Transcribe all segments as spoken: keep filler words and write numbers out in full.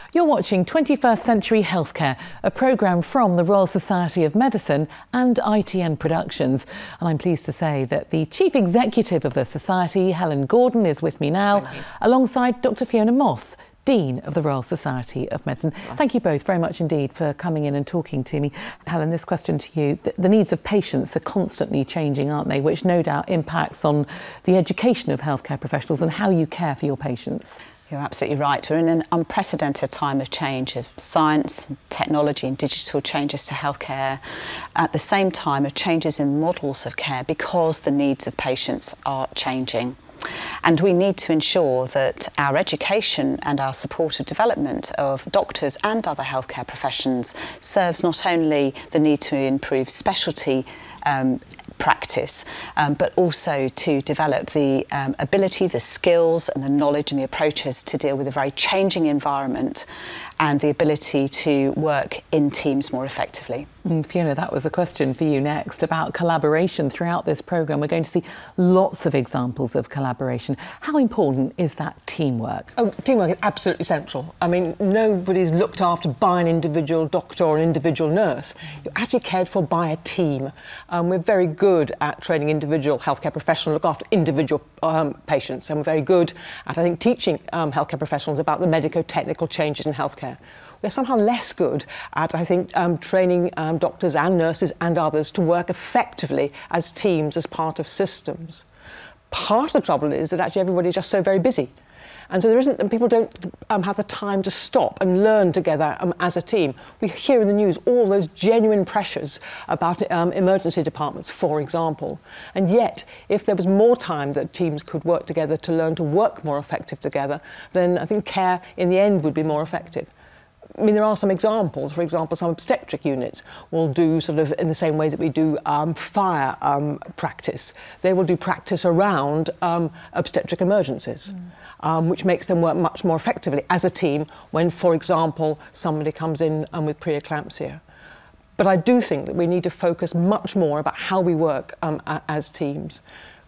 You're watching twenty-first Century Healthcare, a programme from the Royal Society of Medicine and I T N Productions. And I'm pleased to say that the Chief Executive of the Society, Helen Gordon, is with me now, alongside Doctor Fiona Moss, Dean of the Royal Society of Medicine. Thank you both very much indeed for coming in and talking to me. Helen, this question to you. The, the needs of patients are constantly changing, aren't they? Which no doubt impacts on the education of healthcare professionals and how you care for your patients. You're absolutely right. We're in an unprecedented time of change, of science, technology and digital changes to healthcare. At the same time, of changes in models of care because the needs of patients are changing. And we need to ensure that our education and our supportive development of doctors and other healthcare professions serves not only the need to improve specialty um, practice, um, but also to develop the um, ability, the skills and the knowledge and the approaches to deal with a very changing environment and the ability to work in teams more effectively. Mm, Fiona, that was a question for you next about collaboration throughout this programme. We're going to see lots of examples of collaboration. How important is that teamwork? Oh, teamwork is absolutely central. I mean, nobody's looked after by an individual doctor or an individual nurse. You're actually cared for by a team. Um, we're very good at training individual healthcare professionals, look after individual um, patients, and we're very good at, I think, teaching um, healthcare professionals about the medico-technical changes in healthcare. We're somehow less good at, I think, um, training um, doctors and nurses and others to work effectively as teams, as part of systems. Part of the trouble is that actually everybody's just so very busy. And so there isn't, and people don't um, have the time to stop and learn together um, as a team. We hear in the news all those genuine pressures about um, emergency departments, for example. And yet, if there was more time that teams could work together to learn to work more effective together, then I think care in the end would be more effective. I mean, there are some examples. For example, some obstetric units will do sort of in the same way that we do um, fire um, practice. They will do practice around um, obstetric emergencies, mm. um, which makes them work much more effectively as a team when, for example, somebody comes in um, with preeclampsia. But I do think that we need to focus much more about how we work um, as teams.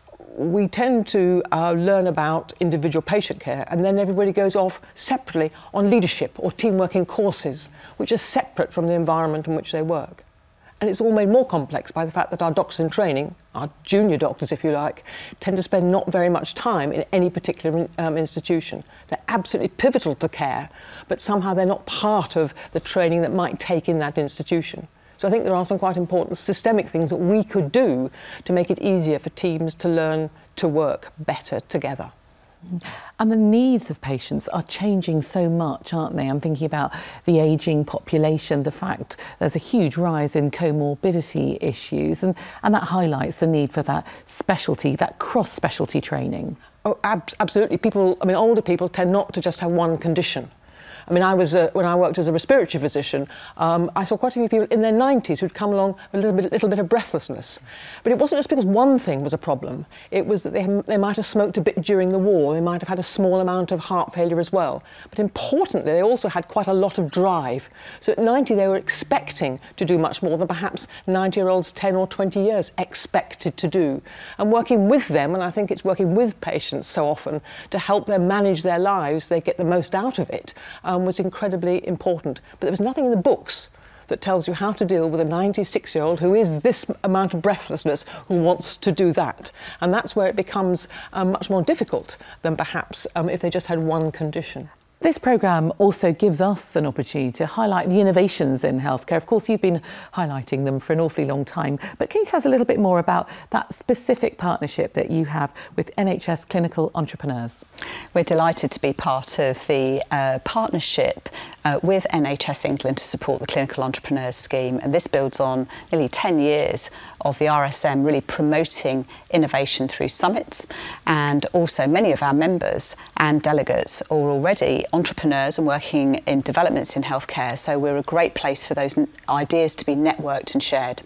We tend to uh, learn about individual patient care and then everybody goes off separately on leadership or team working courses, which are separate from the environment in which they work. And it's all made more complex by the fact that our doctors in training, our junior doctors if you like, tend to spend not very much time in any particular um, institution. They're absolutely pivotal to care, but somehow they're not part of the training that might take in that institution. So I think there are some quite important systemic things that we could do to make it easier for teams to learn to work better together. And the needs of patients are changing so much, aren't they? I'm thinking about the ageing population, the fact there's a huge rise in comorbidity issues, and, and that highlights the need for that specialty, that cross-specialty training. Oh, ab absolutely. People, I mean, older people tend not to just have one condition. I mean, I was, uh, when I worked as a respiratory physician, um, I saw quite a few people in their nineties who'd come along with a little bit, little bit of breathlessness. But it wasn't just because one thing was a problem. It was that they, they might have smoked a bit during the war. They might have had a small amount of heart failure as well. But importantly, they also had quite a lot of drive. So at ninety, they were expecting to do much more than perhaps ninety-year-olds ten or twenty years expected to do. And working with them, and I think it's working with patients so often, to help them manage their lives, they get the most out of it. Um, was incredibly important. But there was nothing in the books that tells you how to deal with a ninety-six-year-old who is this amount of breathlessness, who wants to do that. And that's where it becomes um, much more difficult than perhaps um, if they just had one condition. This programme also gives us an opportunity to highlight the innovations in healthcare. Of course, you've been highlighting them for an awfully long time, but can you tell us a little bit more about that specific partnership that you have with N H S Clinical Entrepreneurs? We're delighted to be part of the uh, partnership uh, with N H S England to support the Clinical Entrepreneurs Scheme, and this builds on nearly ten years of the R S M really promoting innovation through summits, and also many of our members and delegates are already entrepreneurs and working in developments in healthcare, so we're a great place for those ideas to be networked and shared.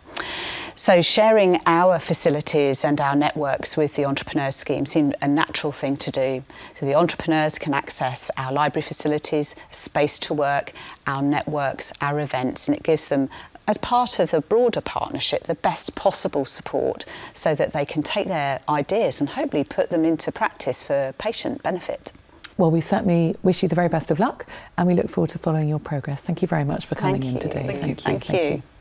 So sharing our facilities and our networks with the Entrepreneurs Scheme seemed a natural thing to do. So the entrepreneurs can access our library facilities, space to work, our networks, our events, and it gives them, as part of the broader partnership, the best possible support so that they can take their ideas and hopefully put them into practice for patient benefit. Well, we certainly wish you the very best of luck, and we look forward to following your progress. Thank you very much for coming Thank in you. today. Thank you. Thank you. Thank you.